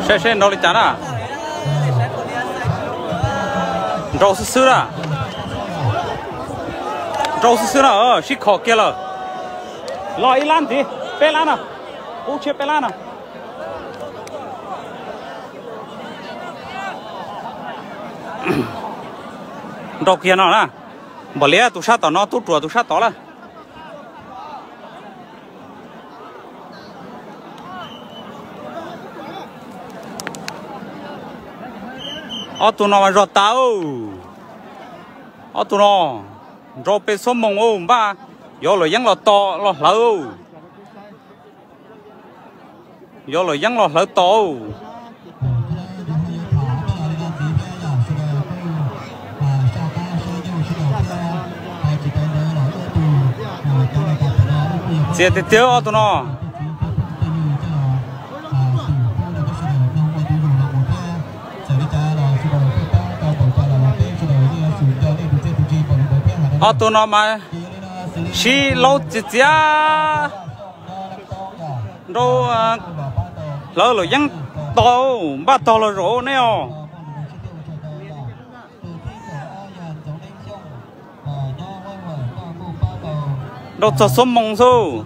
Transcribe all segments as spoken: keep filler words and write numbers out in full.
xe xe nó đi chán à rau sữa sữa à rau sữa sữa à ờ xí khó kia rồi lo ý lan gì bé lan à u chia bé lan à rau kia nó nè bỏ lẽ tụi sát tao nó tụt rùa tụi sát tao là ở tụi nó mà rót tao ở tụi nó rót bê số mông ô ba vô rồi vẫn là to là lỡ vô rồi vẫn là lỡ to chia tiền tiêu ở tụi nó ở tụi nó mà xí lâu chỉ chia rồi lỡ rồi vẫn to ba to là rổ nè đâu cho số mông số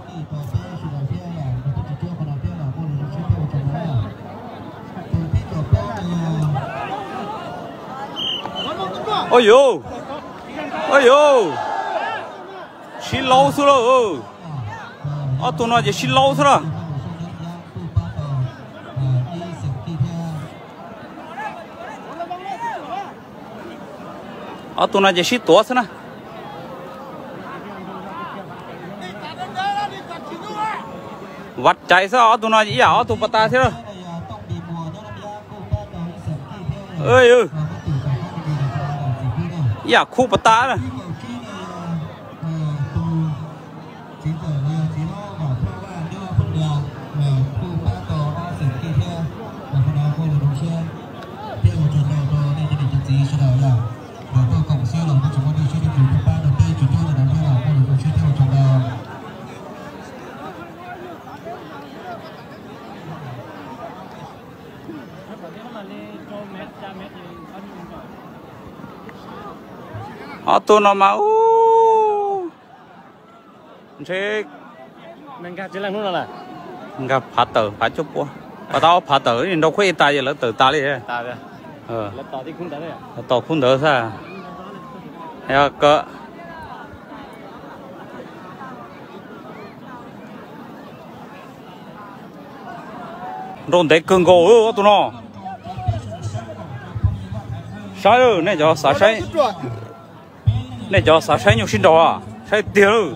ôi yo ôi yo xí lâu số rồi ở tụi nó chỉ xí lâu số rồi ở tụi nó chỉ xí tuổi số nè vắt chạy sao ở tụi nó chỉ ở tụi bata thế rồi ơi ơi dạ khu bata này ở tụi nó mà thế mình gặp chỉ là lúc nào là gặp phá tờ phá chụp qua và tao phá tờ thì đâu khuấy tay vậy là tờ ta đi ta đấy ờ là tao đi không tới đấy à tao không tới sao hay cơ rôn đấy cưng gỗ ở tụi nó sai rồi này cho sai sai này cho sai sai nhiều xin đồ à sai tiền rồi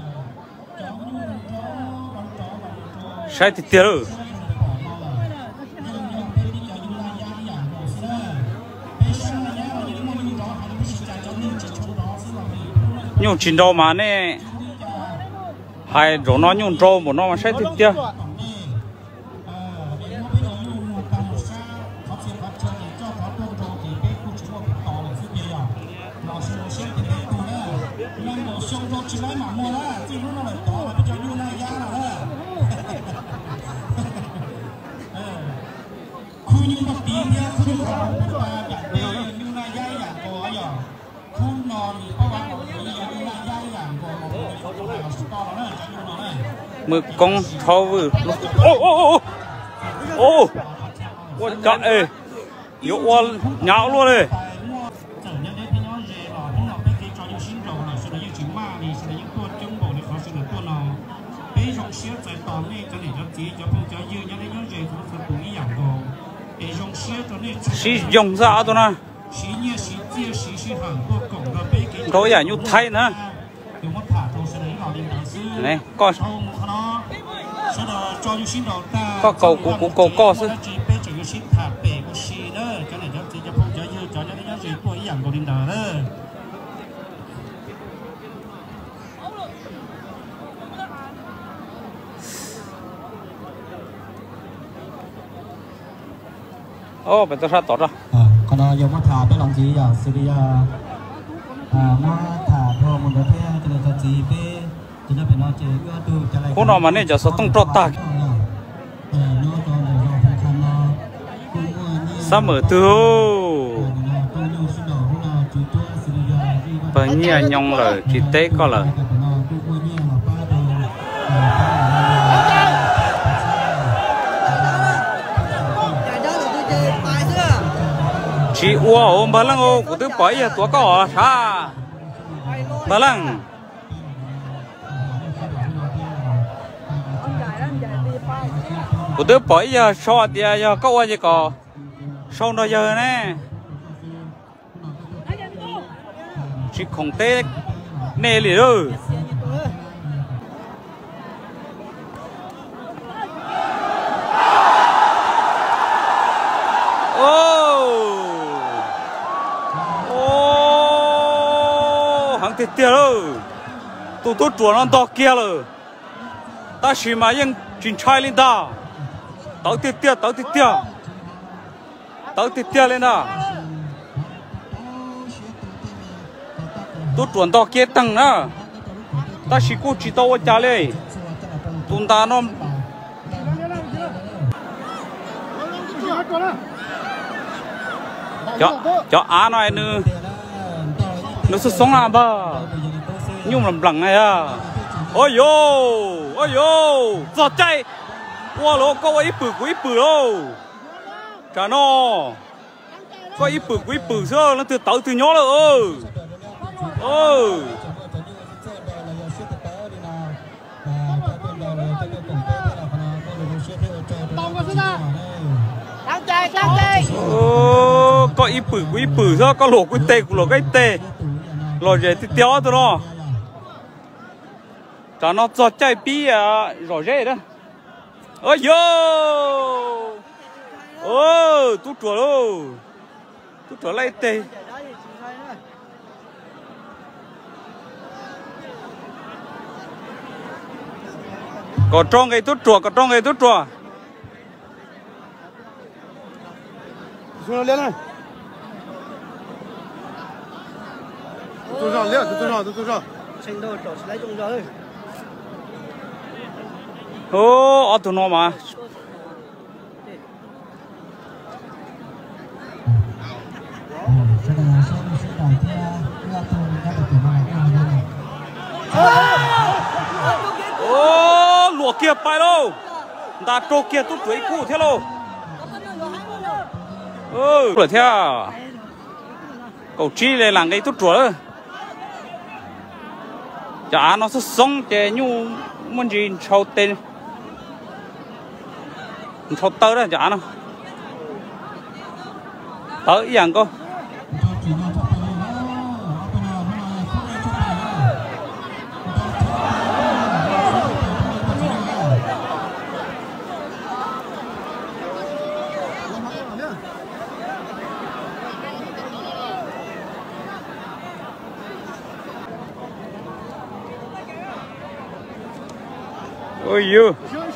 sai thì tiền rồi nhiều xin đồ mà này hai rồi nó nhiều đồ một nó mà sai thì tiền mực con thâu vừa ô ô ô ô ô chạy ê yếu quá nhão luôn đây xí dùng ra tụi nó rồi à nhu thay nữa này coi có cầu của của cầu co chứ ô phải tôi sát tốt rồi còn là dùng mắt thả bé lòng gì à xử lý à mắt thả thôi một đợt thế cho nên cho gì bé cho nên phải nói chơi cái tu cho lại cô nào mà nên cho số tung trot ta sao mở từ bao nhiêu nhông rồi chỉ té có là chị uo bà lăng ô của tôi bảy giờ tuổi có sa bà lăng của tôi bảy giờ so thì giờ có ai gì có sau đó giờ nè chị không té nè liền rồi tiếp theo rồi, tụi tôi chuẩn nó to kia rồi, ta chỉ mà những chuyện trai lên ta, tao tiếp theo, tao tiếp theo, tao tiếp theo lên đó, tôi chuẩn to kia tăng nữa, ta chỉ cố chỉ tao trả lại, tụi ta nó, cho cho ăn này nữa. Nó sẽ sống à bà nhung làm lằng này à ôi yo ôi yo giọt chay qua lỗ có ít bự quý bự đâu cả nó có ít bự quý bự sao nó từ tàu từ nhỏ rồi ơi ơi ô có ít bự quý bự sao có lỗ quý tê của lỗ cái tê rồi về thì tiêu thôi nó, cho nó cho chạy bí à rồi dễ đó, ôi yo, ôi tút chuột luôn, tút chuột lấy tê, có trong cái tút chuột, có trong cái tút chuột, xuống lên này. Tôi ra liền, tôi ra, tôi ra. Sinh đâu chỗ lấy chung rồi. Ô, ở tụi nó mà. Ô, lùa kia bay đâu. Ta trô kia tôi chuối cũ thế đâu. Ừ, lùa theo. Cậu chi này là cái tôi chuối. Chả nó sẽ sống để nhu muốn gì sâu tên sâu tơ đó chả nó tới dạng cô ôi yêu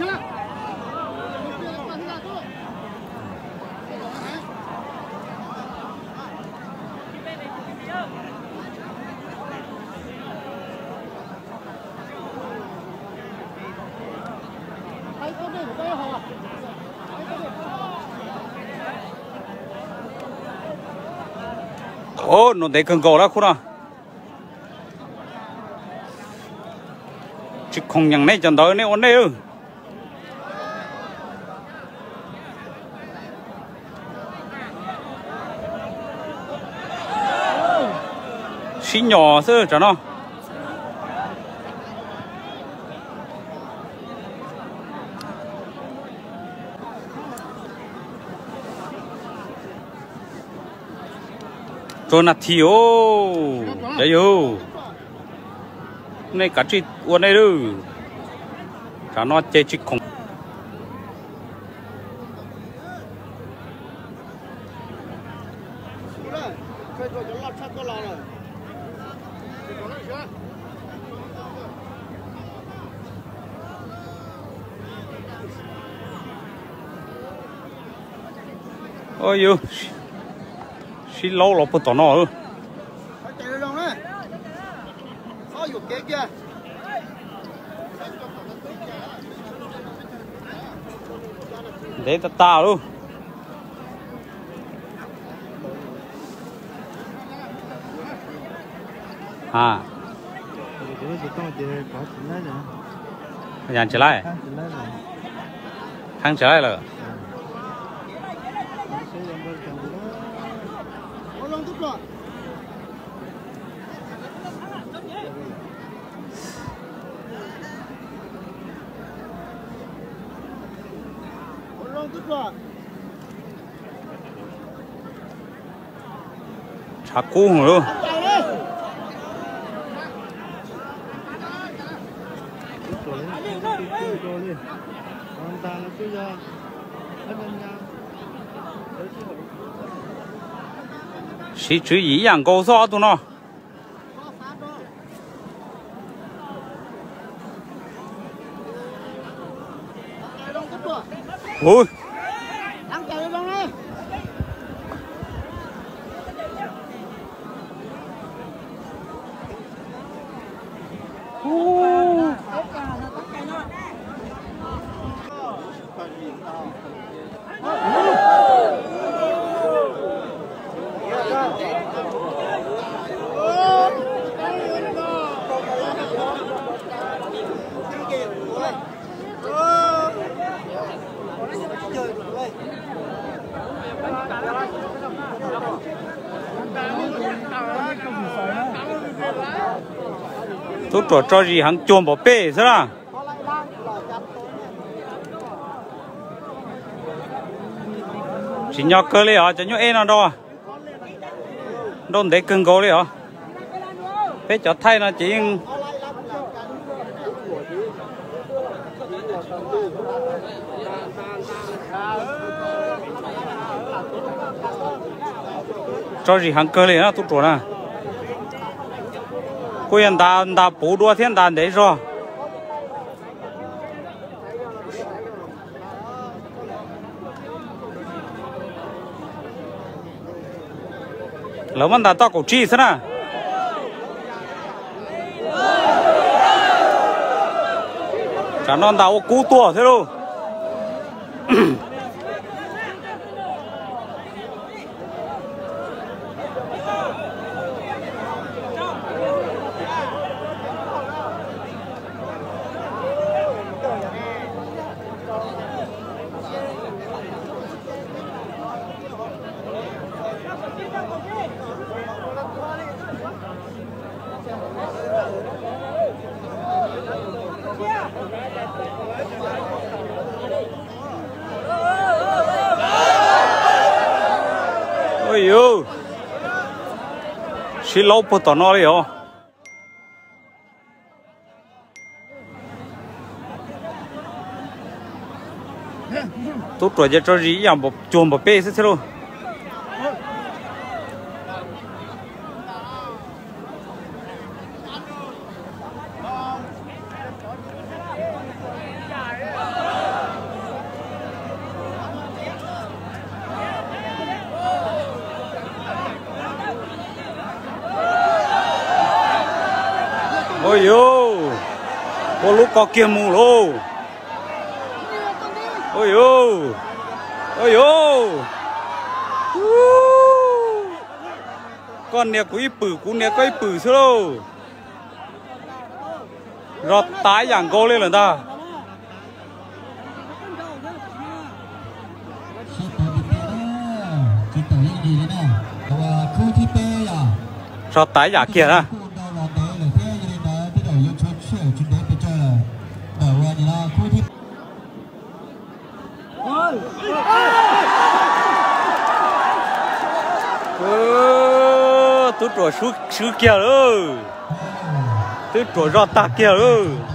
ô nó để cần cầu đó khu nào chứ không nhận này chẳng tới này ổn đây ư xí nhỏ sơ cho nó cho nó thiếu đấy ư này cả chị uốn này rồi, cho nó chơi chị không. Ôi yêu, xí lâu lắm bữa tao nó ư. Để ta ta luôn à nhà trở lại thằng trở lại rồi chả cú luôn sĩ chữ ý dạng câu số tụi nó ui tôi trò cho gì hắn chuồn bỏ bể thế nào chỉ nhau cơ lấy hả cho nhau em nào đâu à đồn để cưng cố lấy hả thế cho thay nó chỉ cho gì hắn cơ lấy hả tôi trò nè cô yên ta ta bố đua thiên đàn đấy rồi lâu mà ta tao cổ chi thế nào chả non tao cú tua thế đâu ôi yo xí lâu bớt tao nói đi hả tốt rồi cho cho gì làm một chuồn một bê thế luôn ôi yo có lúc có kia mù luôn ôi yo ôi yo con nè quý bự cũng nè quý bự xưa đâu rót tái dạng cô lên là ta rót tái giả kia à tôi trò sú sú kia rồi tôi trò rót ta kia rồi